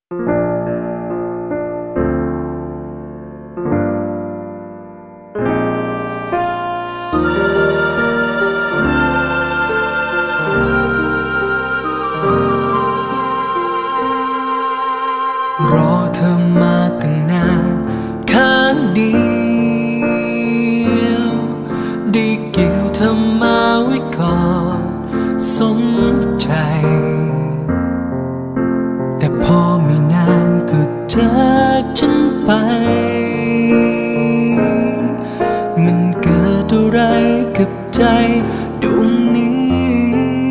รอเธอมาตั้งนานข้างเดียวได้เกี่ยวเธอมาไว้ก่อนสนใจแต่พอไม่นานก็จากฉันไปมันเกิดอะไรกับใจดวงนี้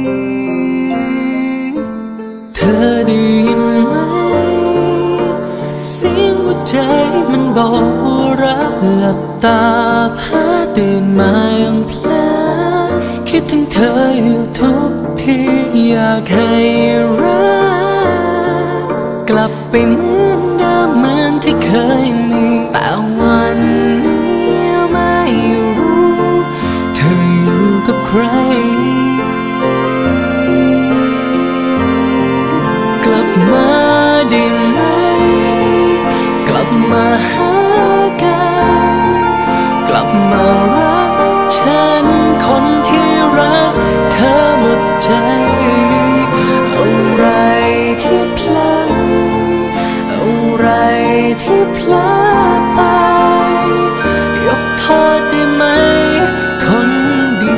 เธอได้ยินไหมเสียงหัวใจมันบอกว่ารักหลับตาพาตื่นมาอย่างเพลอคิดถึงเธออยู่ทุกทีอยากให้รักกลับไปเหมือนเดิมเหมือนที่เคยมีแต่วันนี้ไม่รู้เธออยู่กับใครกลับมาได้ไหมกลับมาหากันกลับมารักฉันคนที่รักเธอหมดใจอะไรที่พลั้งอะไรที่พลาดไปยกโทษได้ไหมคนดี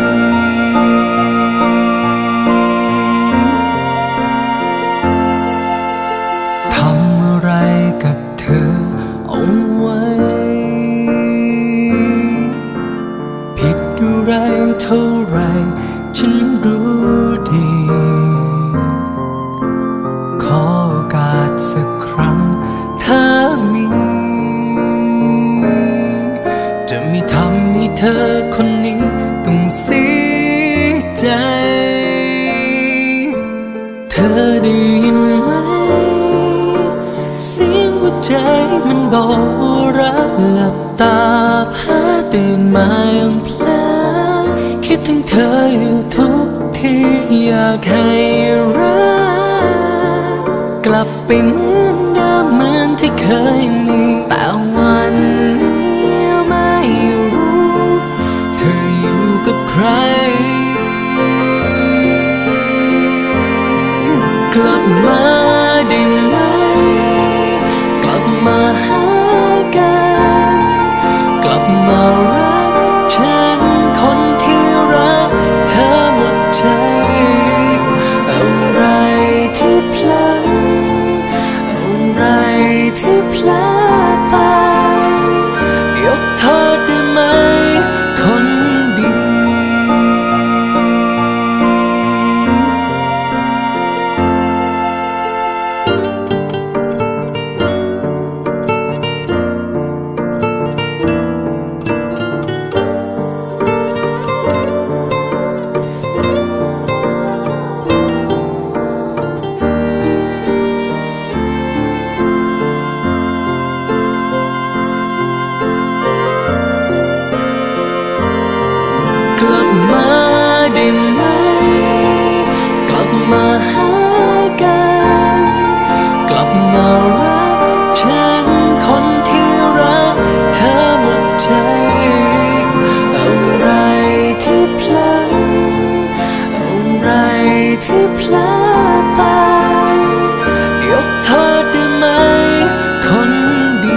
ทำอะไรกับเธอเอาไว้ผิดอะไรเท่าไรฉันรู้ดีขอโอกาสสักครั้งถ้ามีจะไม่ทำให้เธอคนนี้ต้องเสียใจเธอได้ยินไหมเสียงหัวใจมันบอกว่ารักหลับตาพาตื่นมาอย่างเพลอคิดถึงเธออยู่ทุกทีอยากให้รักกลับไปเหมือนเดิมเหมือนที่เคยมีแต่วันนี้ไม่รู้เธออยู่กับใครกลับมาได้ไหมกลับมาหากันกลับมารักฉันคนที่รักเธอหมดใจอะไรที่พลั้งอะไรที่พลาดไปยกโทษได้ไหมคนดีกลับมาได้ไหมกลับมาหากันกลับมารักฉันคนที่รักเธอหมดใจอะไรที่พลั้งอะไรที่พลาดไปยกโทษได้ไหมคนดี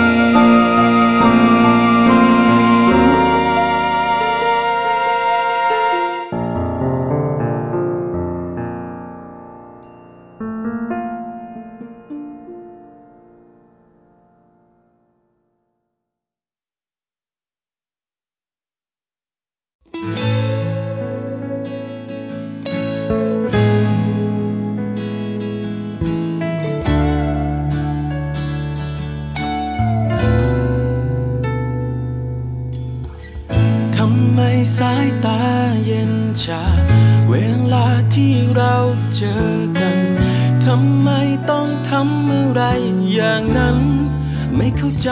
ทำไมสายตาเย็นชาเวลาที่เราเจอกันทำไมต้องทำอะไรอย่างนั้นไม่เข้าใจ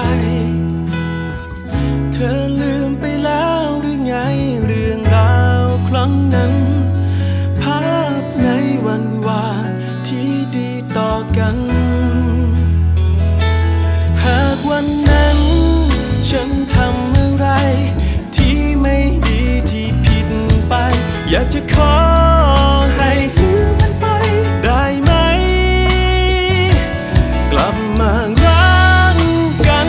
เธอลืมไปแล้วหรือไงเรื่องราวครั้งนั้นภาพในวันวานที่ดีต่อกันอยากจะขอให้ลืมมันไปได้ไหมกลับมารักกัน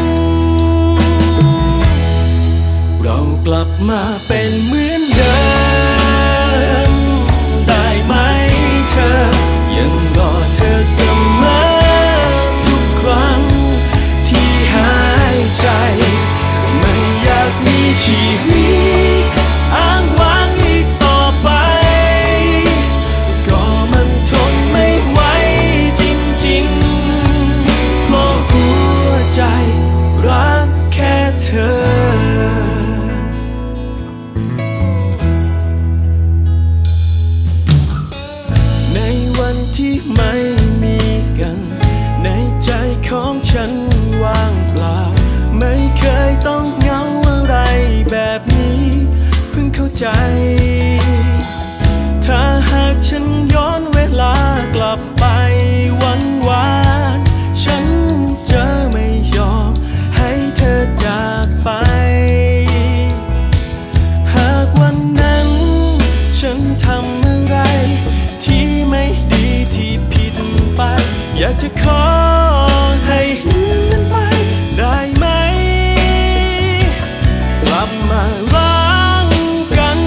เรากลับมาเป็นเหมือนเดิมได้ไหมเธอยังรอเธอเสมอทุกครั้งที่หายใจไม่อยากมีชีวิตอ้างว้างอีกต่อไปก็มันทนไม่ไหวจริงๆเพราะหัวใจรักแค่เธอในวันที่ไม่มีกันในใจของฉันว่างเปล่าไม่เคยต้องเหงาอะไรแบบนี้เพิ่งเข้าใจถ้าหากฉันย้อนเวลากลับไปวันวานฉันจะไม่ยอมให้เธอจากไปหากวันนั้นฉันทำอะไรที่ไม่ดีที่ผิดไปอยากจะขอให้ลืมมันไปได้ไหมกลับมารักกัน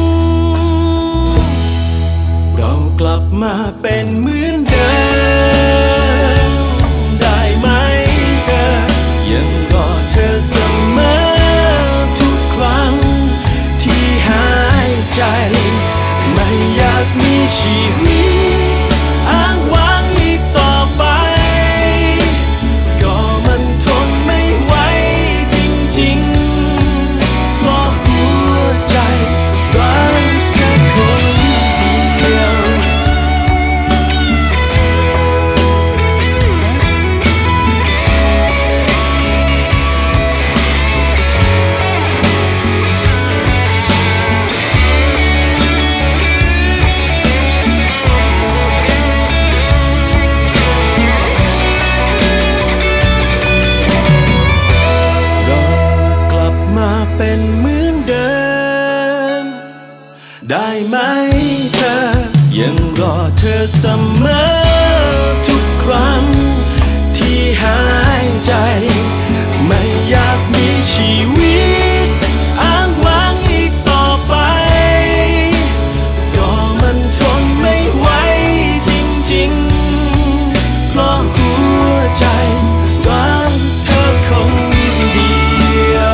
เรากลับมาเป็นเหมือนเดิมได้ไหมเธอยังรอเธอเสมอทุกครั้งที่หายใจไม่อยากมีชีวิตอ้างว้างอีกต่อไปก็มันทนไม่ไหวจริงๆเพราะหัวใจรักแค่คนเดียวเป็นเหมือนเดิมได้ไหมเธอยังรอเธอเสมอทุกครั้งที่หายใจไม่อยากมีชีวิตอ้างว้างอีกต่อไปก็มันทนไม่ไหวจริงๆเพราะหัวใจรักเธอคนเดียว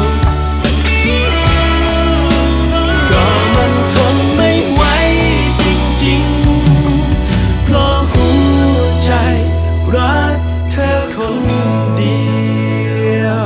รักเธอคนเดียว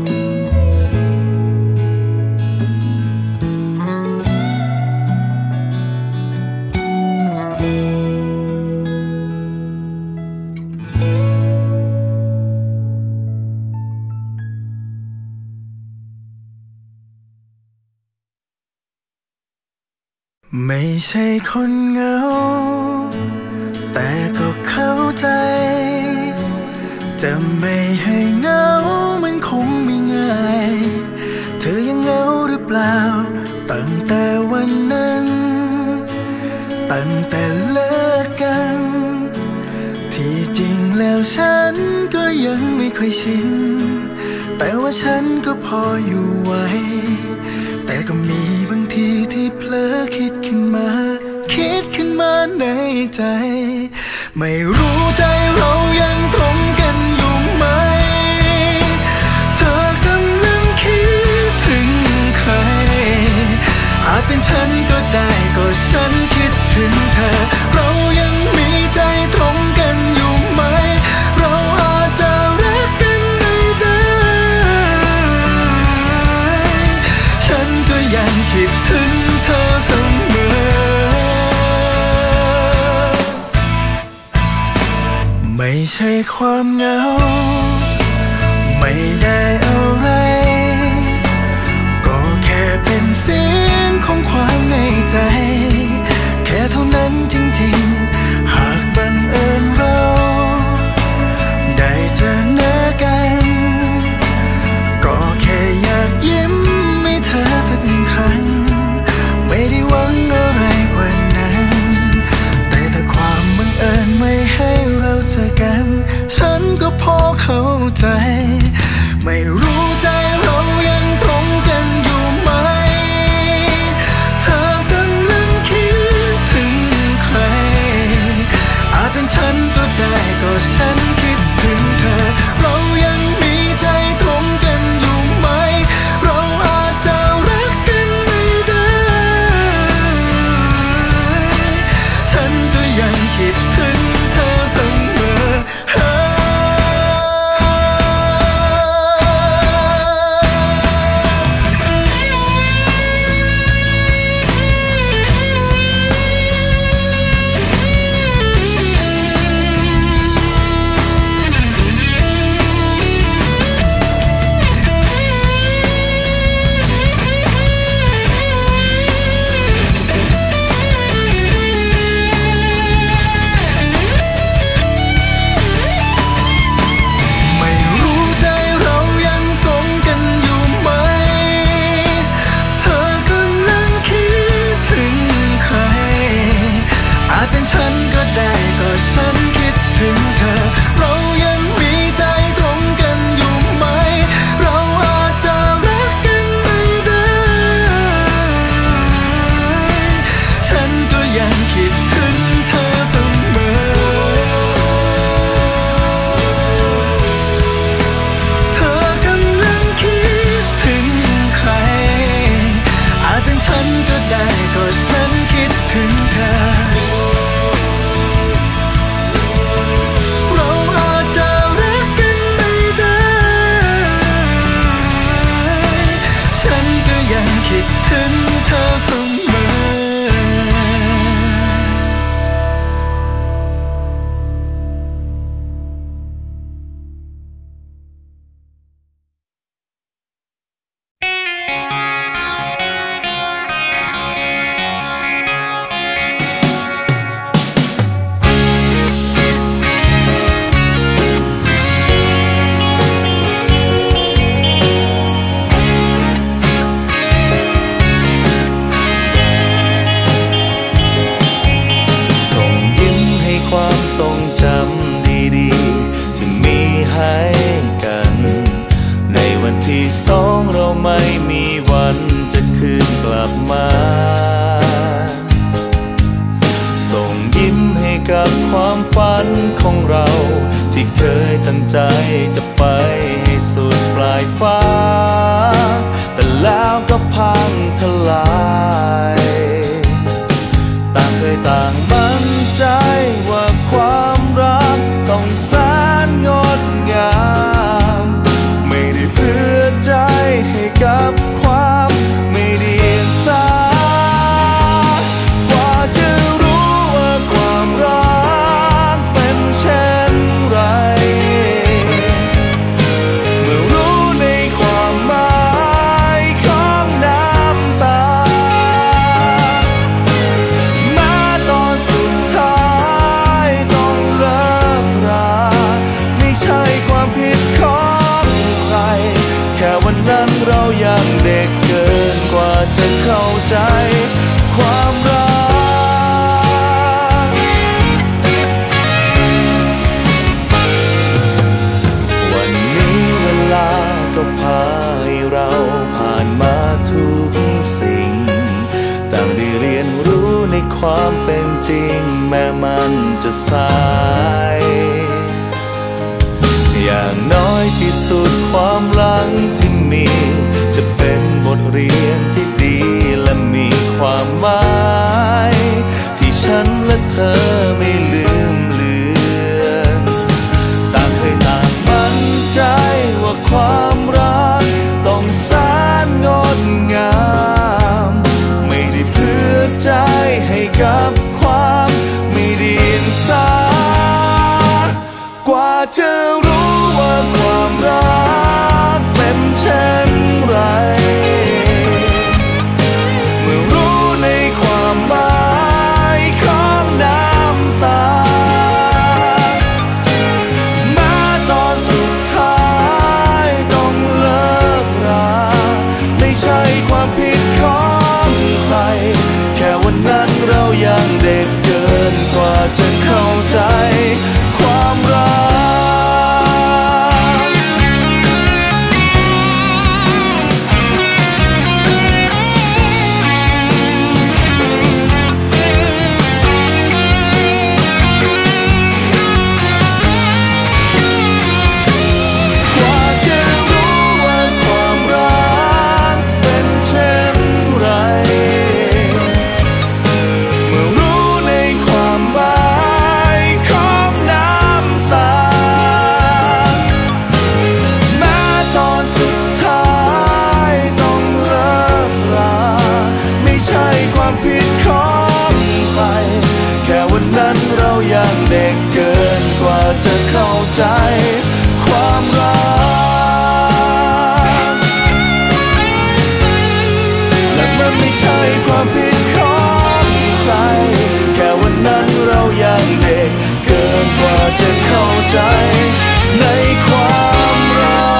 ไม่ใช่คนเหงาแต่ก็เข้าใจจะไม่ให้เหงามันคงไม่ง่ายเธอยังเหงาหรือเปล่าตั้งแต่วันนั้นตั้งแต่เลิกกันที่จริงแล้วฉันก็ยังไม่ค่อยชินแต่ว่าฉันก็พออยู่ไหวแต่ก็มีบางทีที่เผลอคิดขึ้นมาในใจไม่รู้ใจเรายังตรงกันอยู่ไหมเธอกำลังคิดถึงใครอาจเป็นฉันก็ได้ก็ฉันคิดถึงเธอเรายังมีใจตรงกันอยู่ไหมเราอาจจะรักกันได้ฉันก็ยังคิดถึงเธอเสมอไม่ใช่ความเหงาไม่ได้อะไรก็แค่เป็นเสียงของความในใจแค่เท่านั้นจริงๆหากบังเอิญเราได้เจอหน้ากันก็แค่อยากยิ้มให้เธอสักหนึ่งครั้งไม่ได้หวังอะไรให้กันในวันที่สองเราไม่มีวันจะคืนกลับมาส่งยิ้มให้กับความฝันของเราที่เคยตั้งใจจะไปให้สุดปลายฟ้าแต่แล้วก็พังทลายต่างเคยต่างมั่นใจว่าความรักต้องแสนงดงามไม่ได้เพื่อใจให้กับความไม่เดียงสากว่าจะรู้ว่าความรักเป็นเช่นไรเมื่อรู้ในความหมายของน้ำตาแม้ตอนสุดท้ายต้องเลิกราไม่ใช่ความผิดของใครแค่วันนั้นเรายังเด็กเกินกว่าจะเข้าใจความรักวันนี้เวลาก็พาให้เราผ่านมาทุกสิ่งต่างได้เรียนรู้ในความเป็นจริงแม้มันจะสายอย่างน้อยที่สุดความหลังที่มีจะเป็นบทเรียนที่ดีและมีความหมายที่ฉันและเธอไม่ลืมเลือนต่างเคยต่างมั่นใจว่าความรักต้องแสนงดงามไม่ได้เพื่อใจให้กับความไม่เดียงสากว่าจะรู้ว่าความรักเป็นเช่นไรเมื่อรู้ในความหมายของน้ำตาแม้ตอนสุดท้ายต้องเลิกราไม่ใช่ความผิดของใครแค่วันนั้นเรายังเด็กเกินกว่าจะเข้าใจความรักยังเด็กเกินกว่าจะเข้าใจความรักและมันไม่ใช่ความผิดของใครแค่วันนั้นเรายังเด็กเกินกว่าจะเข้าใจในความรัก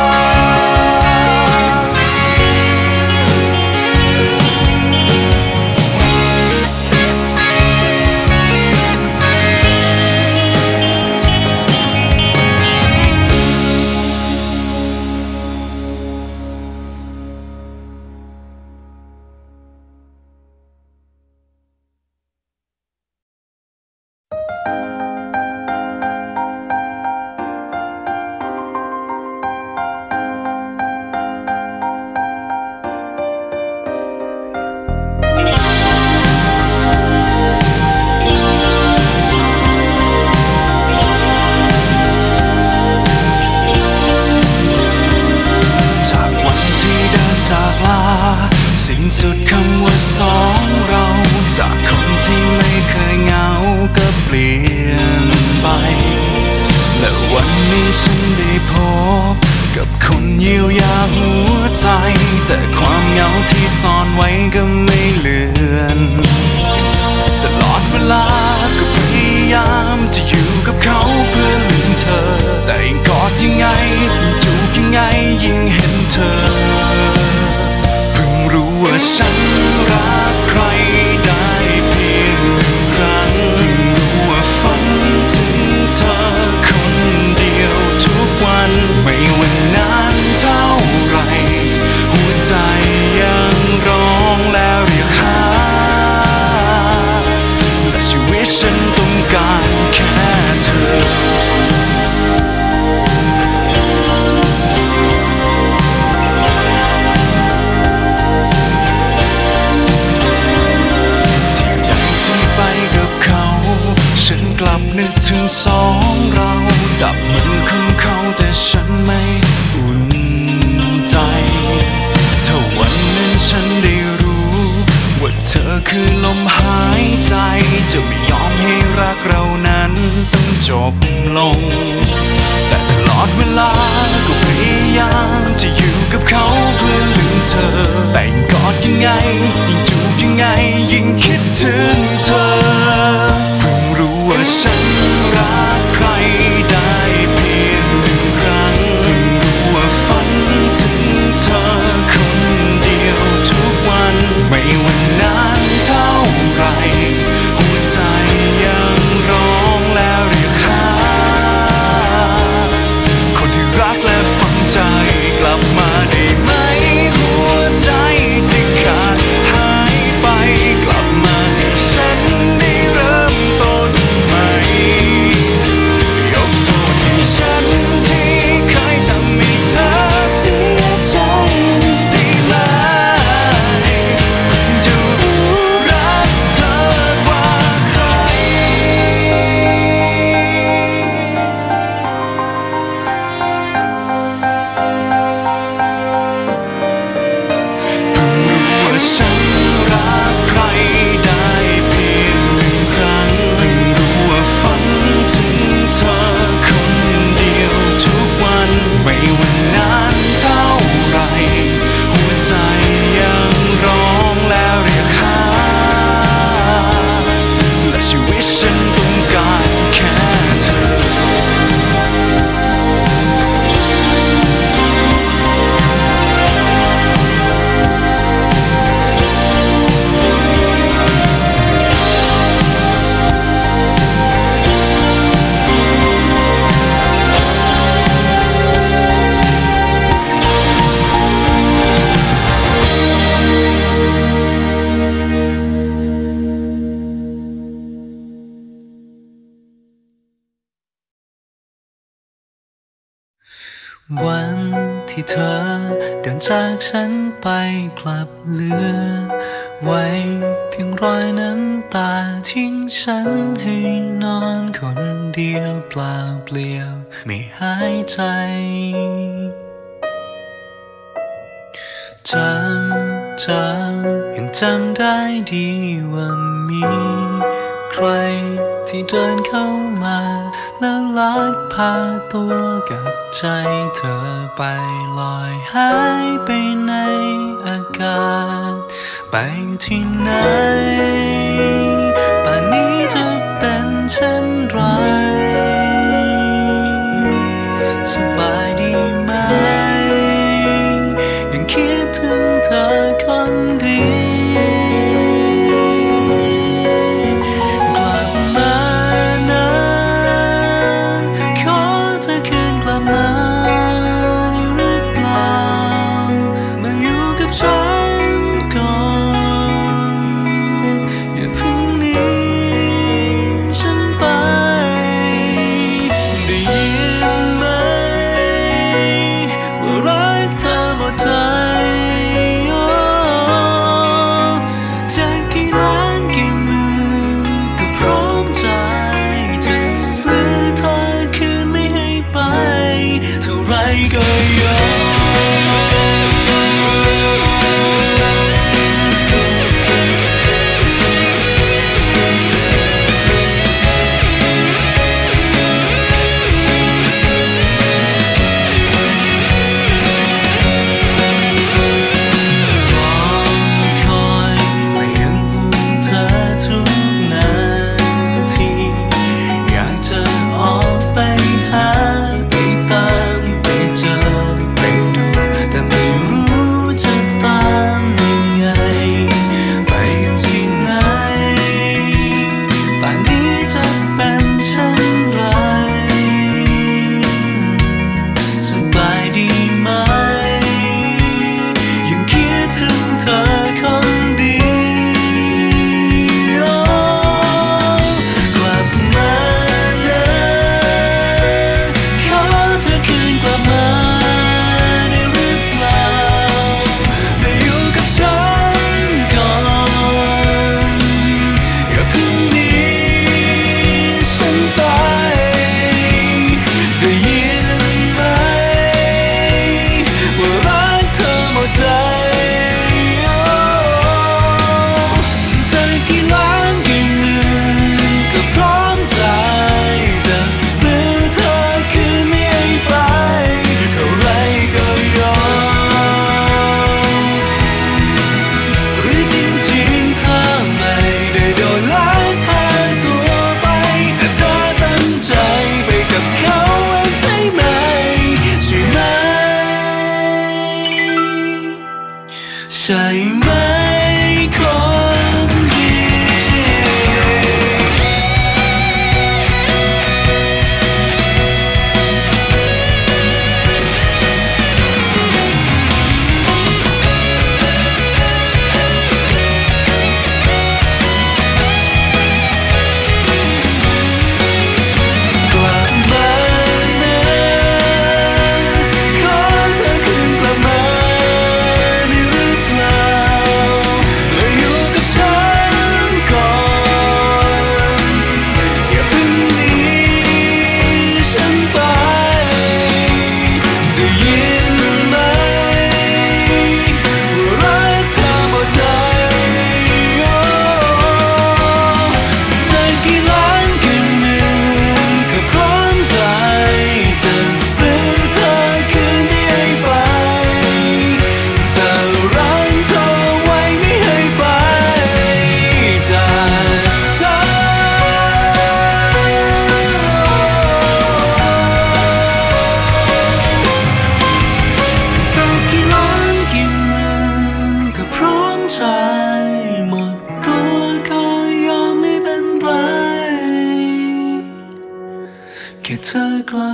สุดคำว่าสองเราจากคนที่ไม่เคยเหงาก็เปลี่ยนไปและวันนี้ฉันได้พบกับคนเยียวยาหัวใจแต่ความเหงาที่ซ่อนไว้ก็ไม่เลือนตลอดเวลาก็พยายามจะอยู่กับเขาเพื่อลืมเธอแต่ยิ่งกอดยังไงยิ่งจูบยังไงยิ่งเห็นเธอรู้ว่าฉันรักใครได้เพียงหนึ่งครั้งเพิ่งรู้ว่าฝันถึงเธอคนเดียวทุกายามจะอยู่กับเขาเพื่อลืมเธอแต่ยิ่งกอดยังไงยิ่งจูบยังไงยิ่งคิดถึงเธอเพิ่งรู้ว่าฉันรักใครได้เพียงหนึ่งครั้งเพิ่งรู้ว่าฝันถึงเธอคนเดียวทุกวันไม่ว่านานเท่าไรหัวใจยังร้องแล้วเรียกหาคนที่รักและฝังใจกลับมาได้ไหมหัวใจที่ขาดหายไปกลับมาให้ฉันได้เริ่มต้นใหม่ยกโทษให้ฉันที่เคยทำให้เธอเสียใจได้ไหมจะรักเธอกว่าใครเพิ่งรู้ว่าฉันรักใครได้เพียงหนึ่งครั้งเพิ่งรู้ว่าฝันถึงเธอคนเดียวทุกวันไม่ว่านานเท่าไรหัวใจยังร้องแล้วเรียกหาและชีวิตฉันต้องการแค่เธอวันที่เธอเดินจากฉันไปกลับเหลือไว้เพียงรอยน้ำตาทิ้งฉันให้นอนคนเดียวเปล่าเปลี่ยวไม่หายใจยังจำได้ดีว่ามีใครที่เดินเข้ามาแล้วลักพาตัวกับใจเธอไปลอยหายไปในอากาศไปที่ไหนป่านนี้จะเป็นเช่นไรสบายดีไหมยังคิดถึงเธอคนเดียวไป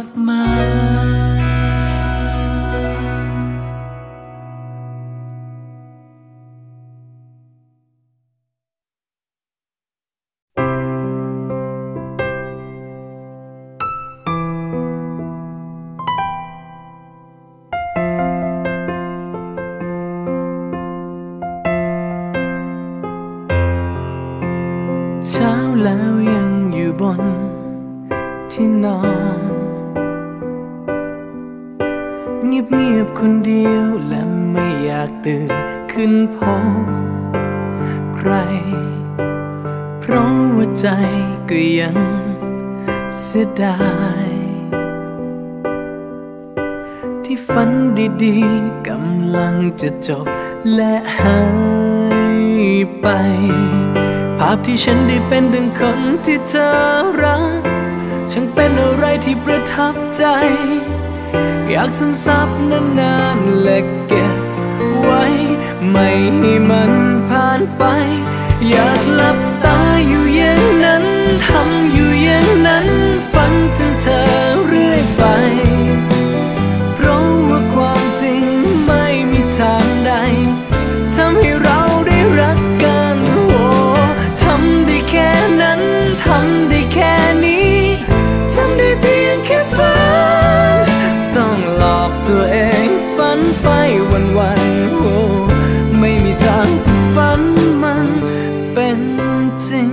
บมาเช้าแล้วยังอยู่บนที่นอนเงียบๆคนเดียวและไม่อยากตื่นขึ้นพบใครเพราะว่าใจก็ยังเสียดายที่ฝันดีๆกำลังจะจบและหายไปภาพที่ฉันได้เป็นดังคนที่เธอรักช่างเป็นอะไรที่ประทับใจอยากซึมซับนานๆและเก็บไว้ไม่ให้มันผ่านไปอยากหลับตาอยู่อย่างนั้นทำอยู่อย่างนั้นฝันถึงเธอเรื่อยไปเพราะว่าความจริงไม่มีทางใดทำให้เราได้รักกันทำได้แค่นั้นทำได้แค่นี้ทำได้เพียงแค่ฝันต้องหลอกตัวเองฝันไปวันๆไม่มีทางที่ฝันมันเป็นจริง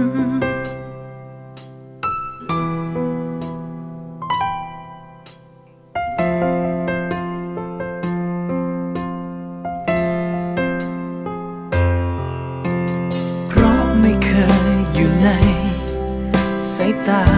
เพราะไม่เคยอยู่ในสายตา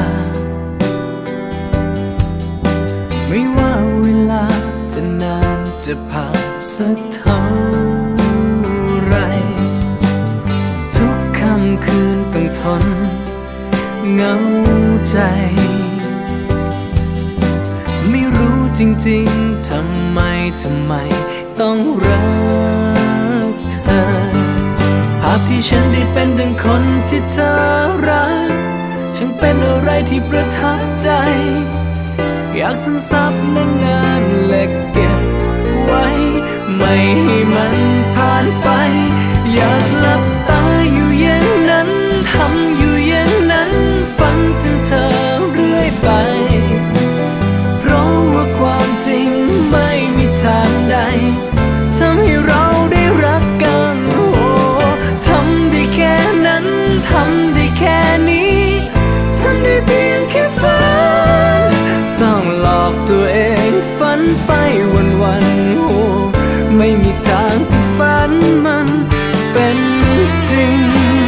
ไม่ว่าเวลาจะนานจะผ่านสักเท่าไรทุกค่ำคืนต้องทนเหงาใจไม่รู้จริงๆทำไมต้องรักเธอภาพที่ฉันได้เป็นดังคนที่เธอรักช่างเป็นอะไรที่ประทับใจอยากซึมซับนานๆและเก็บไว้ไม่ให้มันผ่านไปอยากหลับตาอยู่อย่างนั้นทำอยู่อย่างนั้นฝันถึงเธอเรื่อยไปเพราะว่าความจริงไม่มีทางใดทำให้เราได้รักกันทำได้แค่นั้นทำได้แค่นี้ทำได้เพียงแค่ฝันต้องหลอกตัวเองฝันไปวันๆไม่มีทางที่ฝันมันเป็นจริง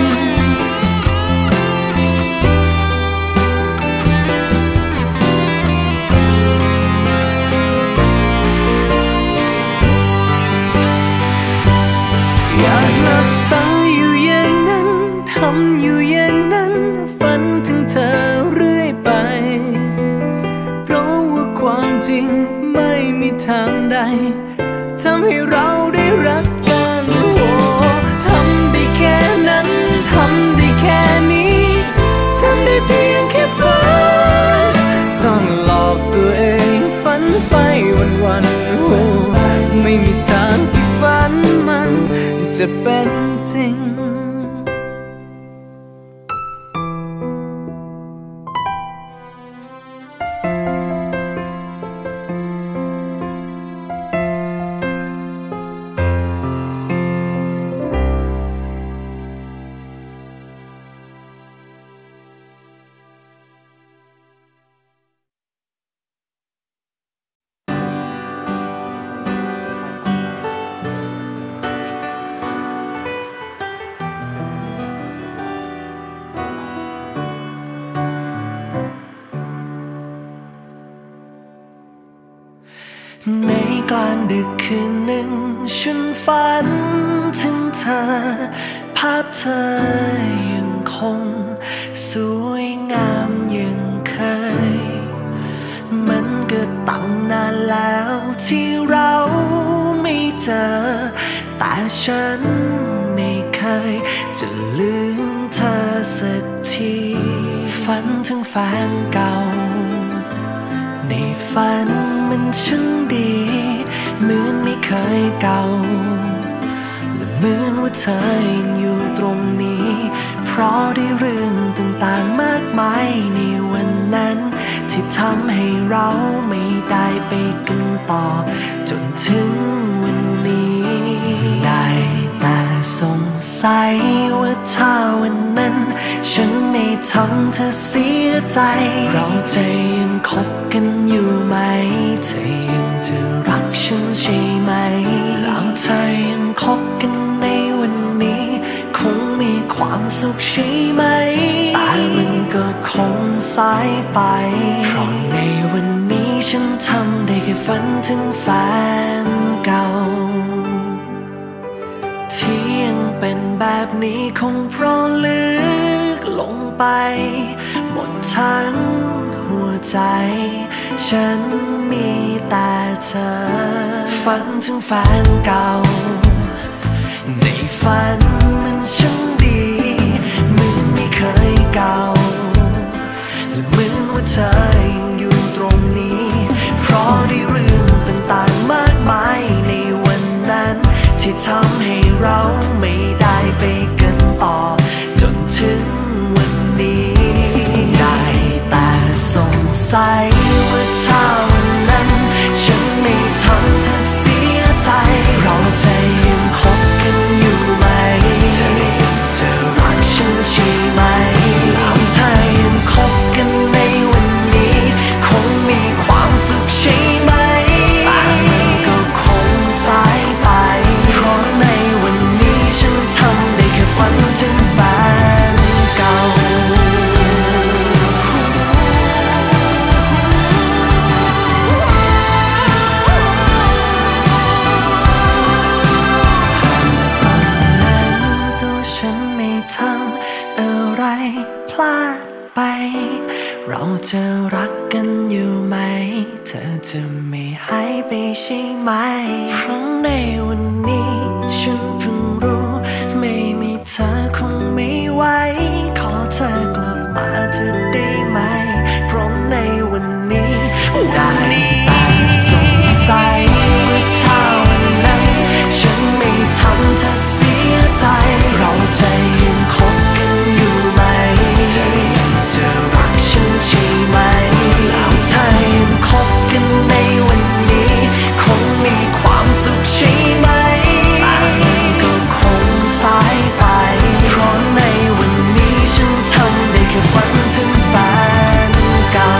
อยากหลับตาอยู่อย่างนั้นทำอยู่อย่างนั้นฝันถึงเธอเรื่อยไปเพราะว่าความจริงไม่มีทางใดทำให้เราได้รักกันทำได้แค่นั้นทำได้แค่นี้ทำได้เพียงแค่ฝันต้องหลอกตัวเองฝันไปวันๆไม่มีทางที่ฝันมันจะเป็นจริงในกลางดึกคืนหนึ่งฉันฝันถึงเธอภาพเธอยังคงสวยงามยังเคยมันก็ตั้งนานแล้วที่เราไม่เจอแต่ฉันไม่เคยจะลืมเธอสักทีฝันถึงแฟนเก่าในฝันมันช่างดีเหมือนไม่เคยเก่าและเหมือนว่าเธอยังอยู่ตรงนี้เพราะได้เรื่องต่างๆมากมายในวันนั้นที่ทำให้เราไม่ได้ไปกันต่อจนถึงวันนี้ได้แต่สงสัยว่าถ้าวันนั้นฉันไม่ทำเธอเสียใจเราจะยังคบกันอยู่ไหมเธอยังจะรักฉันใช่ไหมแล้วเธอยังคบกันในวันนี้คงมีความสุขใช่ไหมแต่มันก็คงสายไปเพราะในวันนี้ฉันทำได้แค่ฝันถึงแฟนเก่าที่ยังเป็นแบบนี้คงเพราะลึกลงไปหมดทั้งหัวใจฉันมีแต่เธอฝันถึงแฟนเก่าในฝันมันช่างดีเหมือนไม่เคยเก่าและเหมือนว่าเธอยังอยู่ตรงนี้เพราะได้เรื่องต่างๆมากมายในวันนั้นที่ทำให้เราไม่ได้ไปกันต่อจนถึงวันนี้ได้แต่สงสัยว่าถ้าวันนั้นฉันไม่ทำเธอเสียใจเราจะยังคบกันอยู่ไหมเธอจะรักฉันใช่ไหมแล้วเธอยังคบกันในวันนี้คงมีความสุขใช่ไหมแต่มันก็คงสายไปเพราะในวันนี้ฉันทำได้แค่ฝันถึงแฟนเก่าทำอะไรพลาดไปเราจะรักกันอยู่ไหมเธอจะไม่หายไปใช่ไหมเพราะในวันนี้ฉันเพิ่งรู้ไม่มีเธอคงไม่ไหวขอเธอกลับมาจะได้ไหมเพราะในวันนี้ได้แต่สงสัยว่าถ้าวันนั้นฉันไม่ทำเธอเสียใจเราจะยังคบกันอยู่ไหมเธอยังจะรักฉันใช่ไหมแล้วเธอยังคบกันในวันนี้คงมีความสุขใช่ไหมแต่มันก็คงสายไปเพราะในวันนี้ฉันทำได้แค่ฝันถึงแฟนเก่า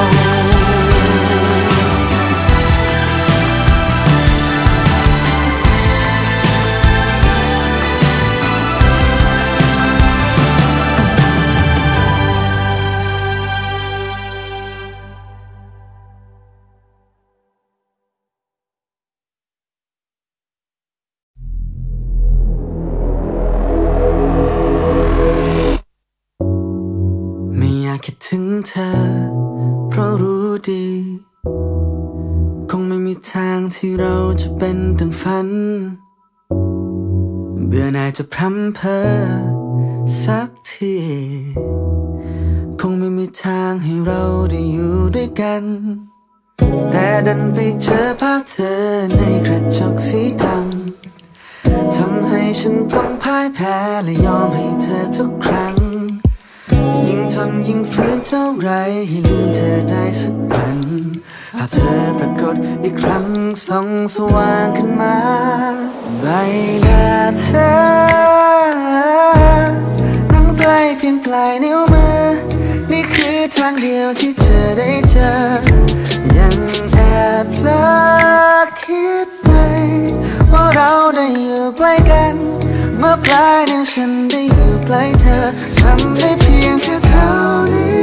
คิดถึงเธอเพราะรู้ดีคงไม่มีทางที่เราจะเป็นดังฝันเบื่อหน่ายจะพร่ำเพ้อสักทีคงไม่มีทางให้เราได้อยู่ด้วยกันแต่ดันไปเจอภาพเธอในกระจกสีดำทำให้ฉันต้องพ่ายแพ้และยอมให้เธอทุกครั้งยิ่งทนยิ่งฝืนเท่าไรให้ลืมเธอได้สักวันภาพเธอปรากฏอีกครั้งส่องสว่างขึ้นมาใบหน้าเธอนั้นใกล้เพียงปลายนิ้วมือนี่คือทางเดียวที่เธอได้เจอยังแอบเพลอคิดไปว่าเราได้อยู่ใกล้กันเมื่อปลายนิ้วฉันได้อยู่ใกล้เธอทำได้เพียงแค่เท่านี้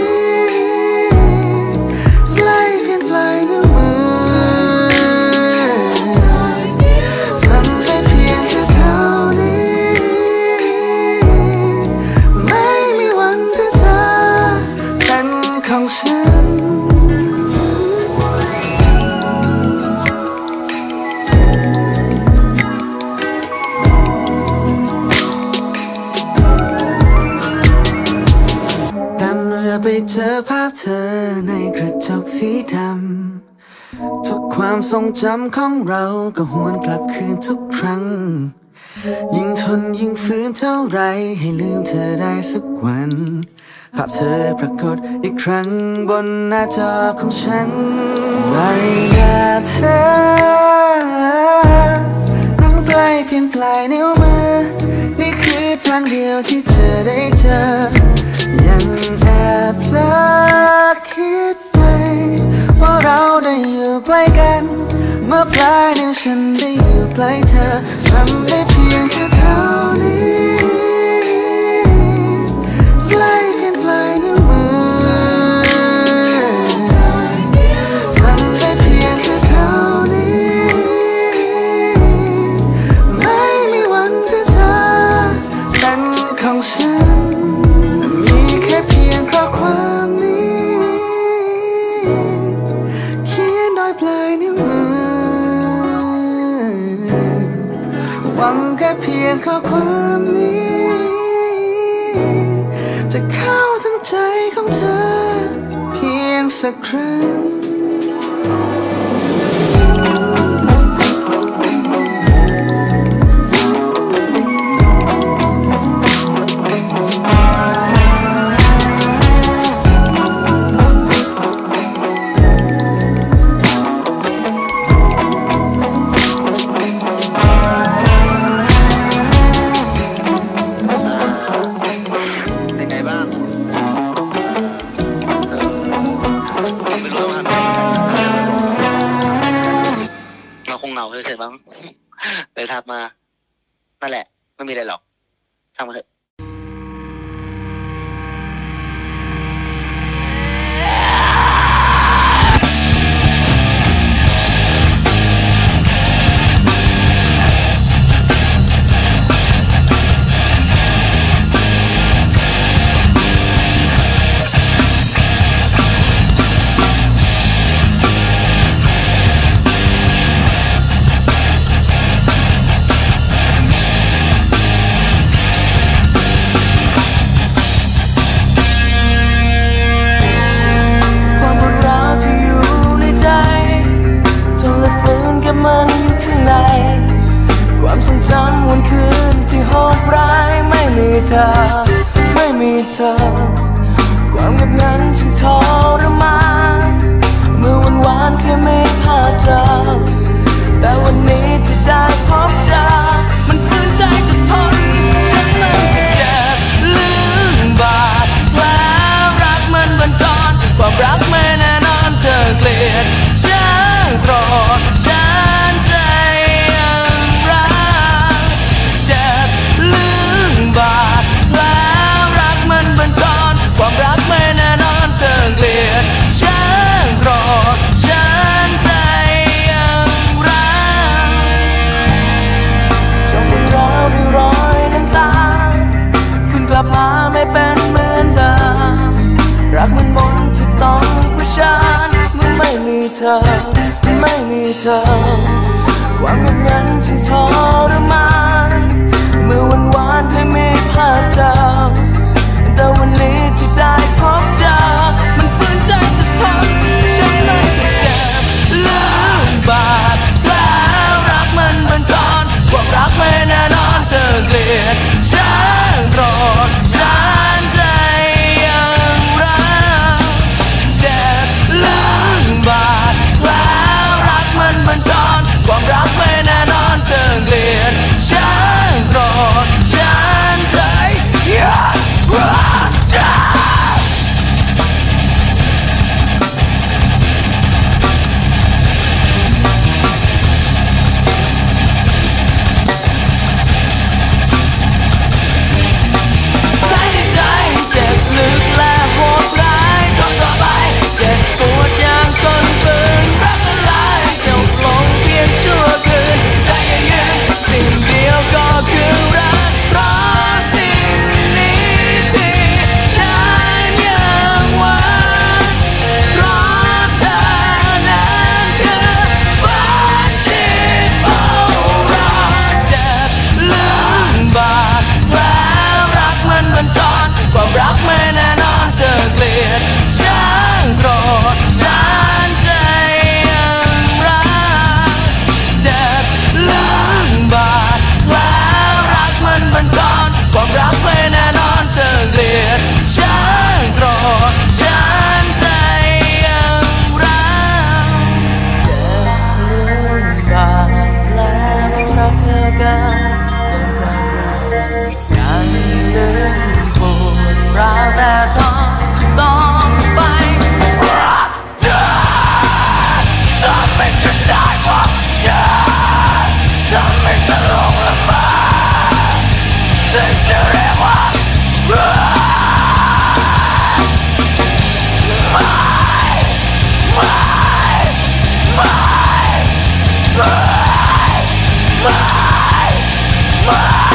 ใกล้เพียงปลายนิ้วมือทำได้เพียงแค่เท่านี้ไม่มีวันที่เธอเป็นของฉันไปเจอภาพเธอในกระจกสีดทุกความทรงจำของเราก็หวนกลับคืนทุกครั้งยิ่งทนยิ่งฝืนเท่าไรให้ลืมเธอได้สักวันภาพเธอปรากฏอีกครั้งบนหน้าจอของฉันใบหน้าเธอนั้นใกล้เพียงปลายนิ้วมือนี่คือทางเดียวที่เธอได้เจอยังแอบเพลอคิดไปว่าเราได้อยู่ใกล้กันเมื่อปลายนิ้วฉันได้อยู่ใกล้เธอทำได้เพียงแค่เท่านี้ใกล้เพียงปลายนิ้วมือทำได้เพียงแค่เท่านี้ไม่มีวันที่เธอเป็นของฉันมีแค่เพียงข้อความนี้เขียนโดยปลายนิ้วมือหวังแค่เพียงข้อความนี้จะเข้าถึงใจของเธอเพียงสักครั้งเฉยๆมั้งเลยทักมานั่นแหละไม่มีอะไรหรอกช่างมันเถอะมันอยู่ข้างในความทรงจำวันคืนที่โหดร้ายไม่มีเธอไม่มีเธอความเงียบงันฉันทรมานเมื่อวันวานเคยมีภาพเธอแต่วันนี้ที่ได้พบเธอมันฝืนใจจะทนฉันมันก็เจ็บลืมบาดแล้วรักมันบั่นทอนความรักไม่แน่นอนเธอเกลียดฉันโกรธฉันใจยังรักเจ็บลืมบาดแล้วรักมันบั่นทอนความรักไม่แน่นอนเธอเกลียดฉันโกรธฉันใจยังรักส่งไปแล้วด้วยรอยน้ำตาขึ้นกลับมาไม่เป็นเหมือนเดิมรักมันมนที่ต้องเผชิญเมื่อไม่มีเธอไม่มีเธอความเงียบงันฉันทรมานเมื่อวันวานเคยมีภาพเธอแต่วันนี้ที่ได้พบเธอมันฝืนใจจะทนฉันมันก็เจ็บลืมบาดแล้วรักมันบั่นทอนความรักไม่แน่นอนเธอเกลียดฉันโกรธฉันใจยังรักเจ็บลืมบาดแล้วรักมันบั่นทอนความรักไม่แน่นอนเธอเกลียดฉันโกรธฉันใจยังรักให้ฉันได้พบเธอทำให้ฉันหลงละเมอฉันจะเรียกว่าไม่